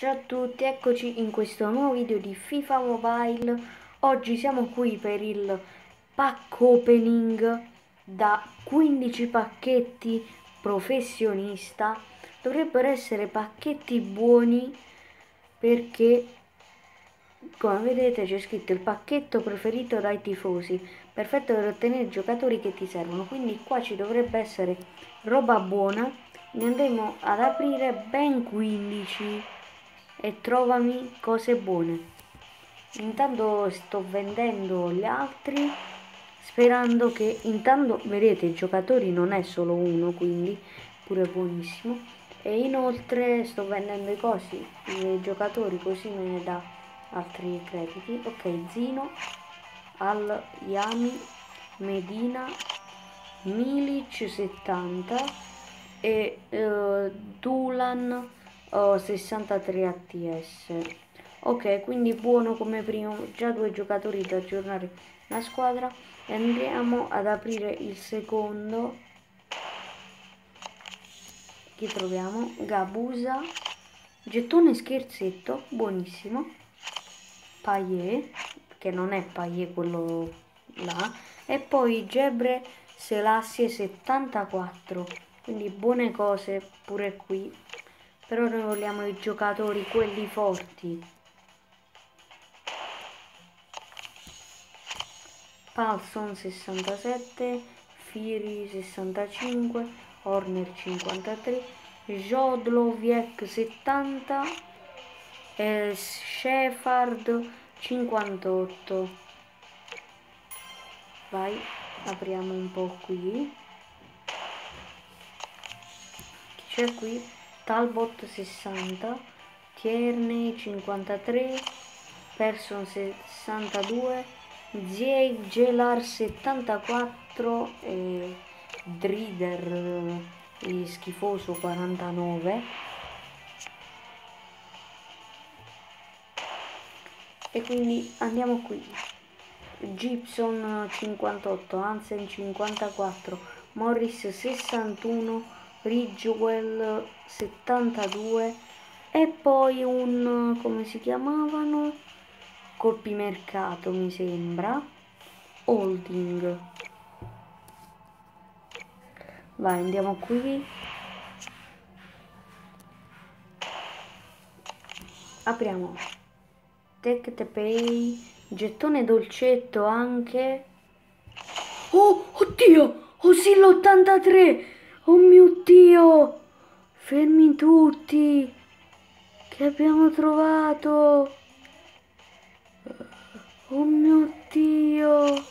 Ciao a tutti, eccoci in questo nuovo video di FIFA Mobile. Oggi siamo qui per il pack opening da 15 pacchetti professionista. Dovrebbero essere pacchetti buoni perché, come vedete, c'è scritto il pacchetto preferito dai tifosi, perfetto per ottenere i giocatori che ti servono. Quindi qua ci dovrebbe essere roba buona. Ne andremo ad aprire ben 15 e trovami cose buone. Intanto sto vendendo gli altri, sperando che, intanto vedete, i giocatori non è solo uno, quindi pure buonissimo. E inoltre sto vendendo i giocatori, così me ne dà altri crediti. Ok, Zino, Al Yami, Medina, Milic 70 e Dulan 63 ATS. Ok, quindi buono come primo, già due giocatori da aggiornare la squadra. E andiamo ad aprire il secondo. Chi troviamo? Gabusa, gettone scherzetto, buonissimo. Payet, che non è Payet quello là, e poi Gebre Selassie 74, quindi buone cose pure qui, però noi vogliamo i giocatori, quelli forti. Palson 67, Firi 65, Horner 53, Jodlowiec 70 e Shepard 58. Vai, apriamo un po' qui. Chi c'è qui? Talbot 60, Tierney 53, Person 62, Zieg Gelar 74 e Drider schifoso 49. E quindi andiamo qui. Gibson 58, Hansen 54, Morris 61, Ridgewell 72 e poi un, come si chiamavano? Colpi mercato mi sembra, Holding. Vai, andiamo qui. Apriamo. Take the pay. Gettone dolcetto anche. Oh, oddio! Osillo 83! Oh mio Dio! Fermi tutti! Che abbiamo trovato? Oh mio Dio!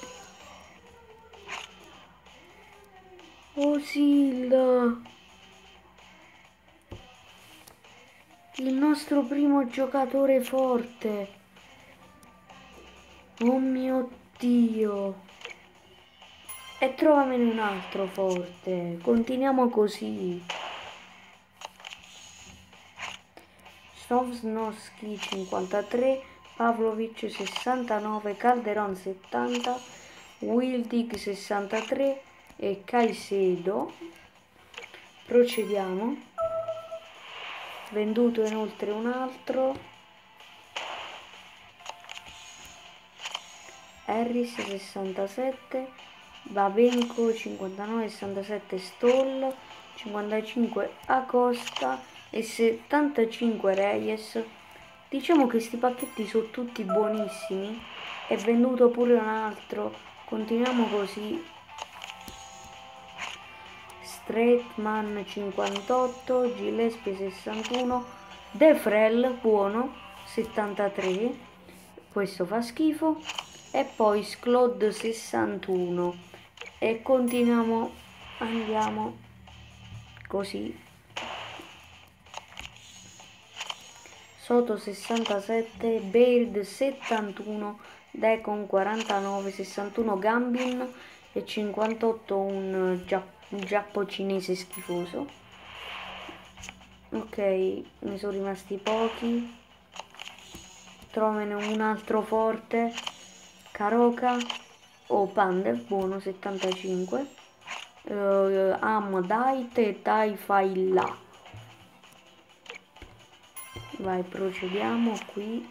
Osillo! Il nostro primo giocatore forte! Oh mio Dio! E trovamene un altro forte. Continuiamo così. Stovsnovski 53, Pavlovic 69, Calderon 70, Wildig 63 e Caicedo. Procediamo. Venduto inoltre un altro. Harris 67, Babenco 59, 67 Stoll, 55 Acosta e 75 Reyes. Diciamo che questi pacchetti sono tutti buonissimi. È venduto pure un altro. Continuiamo così. Straitman 58, Gillespie 61, Defrel buono 73, questo fa schifo, e poi Sclod 61 e continuiamo, andiamo così. Soto 67, Baird 71, Decon 49, 61 Gambin e 58 un giappo cinese schifoso. Ok, ne sono rimasti pochi. Trovane un altro forte. Caroca o Pander, buono 75. Am Dait e Dai Fai là. Vai, procediamo qui.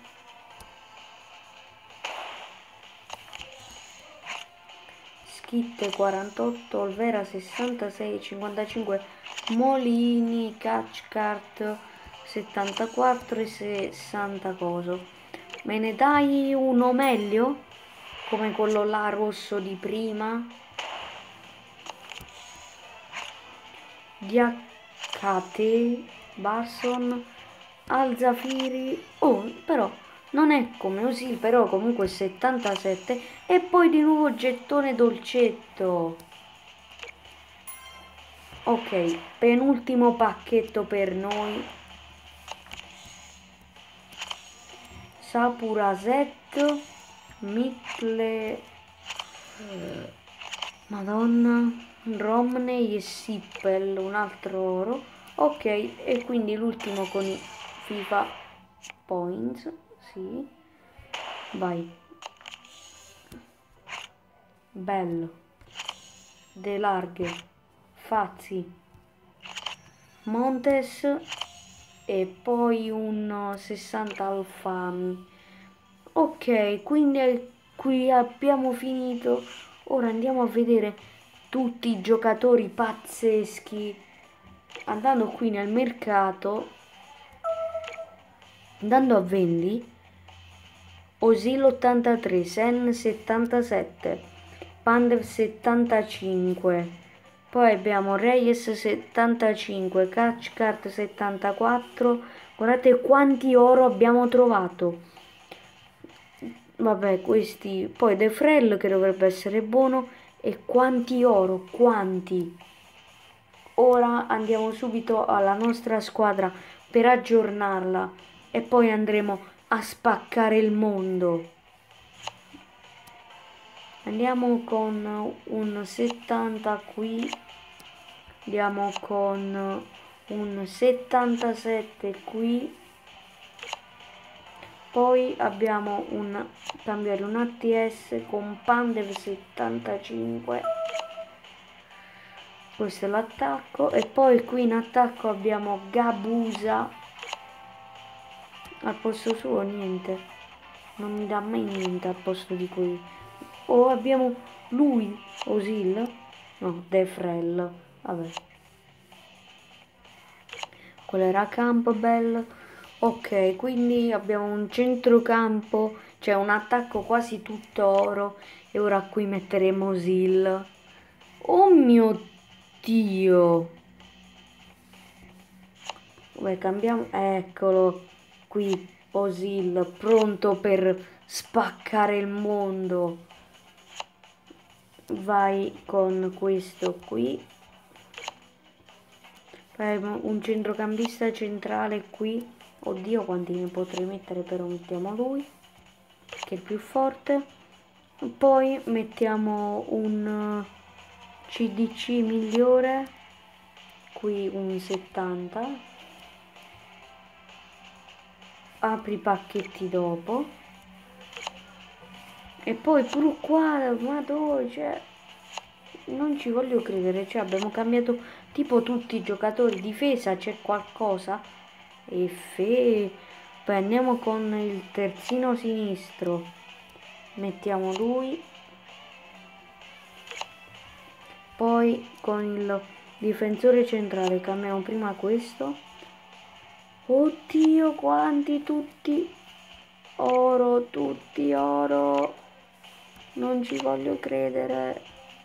Schitte 48, Olvera 66, 55, Molini, Catchcart 74 e 60 coso. Me ne dai uno meglio? Come quello là rosso di prima? DHT, Barson, Alzafiri. Oh, però non è come Osil, però comunque 77. E poi di nuovo gettone dolcetto. Ok, penultimo pacchetto per noi. Sapuraset, Mittle, Madonna, Romney e Sippel, un altro oro. Ok, e quindi l'ultimo con i FIFA Points, sì. Vai. Bello. De Larghe, Fazzi, Montes e poi un 60 Alfami. Ok, quindi qui abbiamo finito. Ora andiamo a vedere tutti i giocatori pazzeschi. Andando qui nel mercato, andando a vendi, Osil 83, Sen 77, Pandev 75, poi abbiamo Reyes 75, Catchcart 74, guardate quanti oro abbiamo trovato. Vabbè, questi, poi De Frel che dovrebbe essere buono, e quanti oro, quanti. Ora andiamo subito alla nostra squadra per aggiornarla e poi andremo a spaccare il mondo. Andiamo con un 70 qui, andiamo con un 77 qui, poi abbiamo cambiare un ATS con Pandev 75. Questo è l'attacco, e poi qui in attacco abbiamo Gabusa. Al posto suo niente, non mi dà mai niente al posto di qui. O abbiamo lui, Osil, no, De Frel, vabbè. Quello era Campbell. Ok, quindi abbiamo un centrocampo, cioè un attacco quasi tutto oro, e ora qui metteremo Osil. Oh mio Dio! Beh, cambiamo, eccolo qui, Osil, pronto per spaccare il mondo. Vai con questo qui. Un centrocampista centrale qui. Oddio, quanti ne potrei mettere, però mettiamo lui, che è il più forte. Poi mettiamo un CDC migliore, qui un 70. Apri i pacchetti dopo. E poi pure qua, ma dove, cioè, non ci voglio credere, cioè abbiamo cambiato tipo tutti i giocatori. Difesa c'è qualcosa. Poi andiamo con il terzino sinistro, mettiamo lui. Poi con il difensore centrale cambiamo prima questo. Oddio, quanti, tutti oro, non ci voglio credere.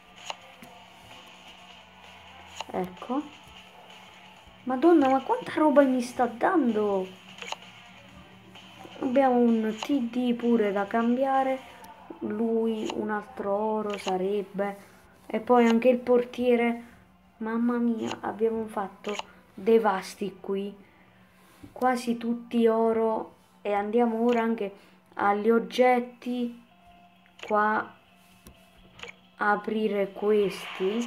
Ecco, Madonna, ma quanta roba mi sta dando. Abbiamo un TD pure da cambiare, lui un altro oro sarebbe, e poi anche il portiere. Mamma mia, abbiamo fatto dei vasti qui, quasi tutti oro. E andiamo ora anche agli oggetti, qua aprire questi,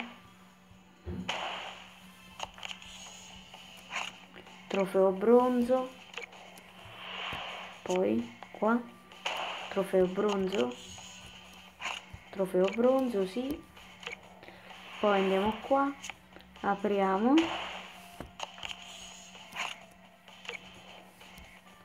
trofeo bronzo, poi qua trofeo bronzo, sì. Poi andiamo qua, apriamo,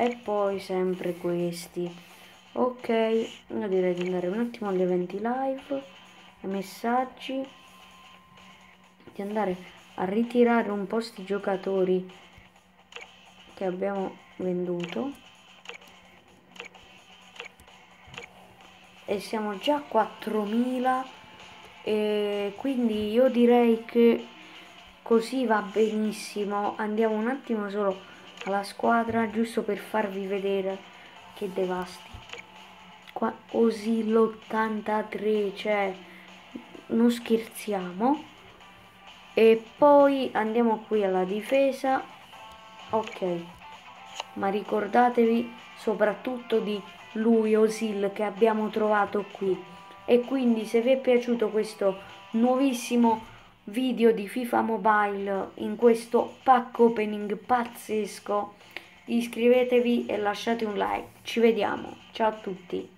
e poi sempre questi. Ok, io direi di andare un attimo agli eventi live, ai messaggi, di andare a ritirare un po' sti giocatori che abbiamo venduto. E siamo già a 4000 e quindi io direi che così va benissimo. Andiamo un attimo solo alla squadra giusto per farvi vedere che devasti. Qua così l'83, cioè non scherziamo. E poi andiamo qui alla difesa. Ok, ma ricordatevi soprattutto di lui, Osil, che abbiamo trovato qui. E quindi se vi è piaciuto questo nuovissimo video di FIFA Mobile in questo pack opening pazzesco, iscrivetevi e lasciate un like. Ci vediamo, ciao a tutti.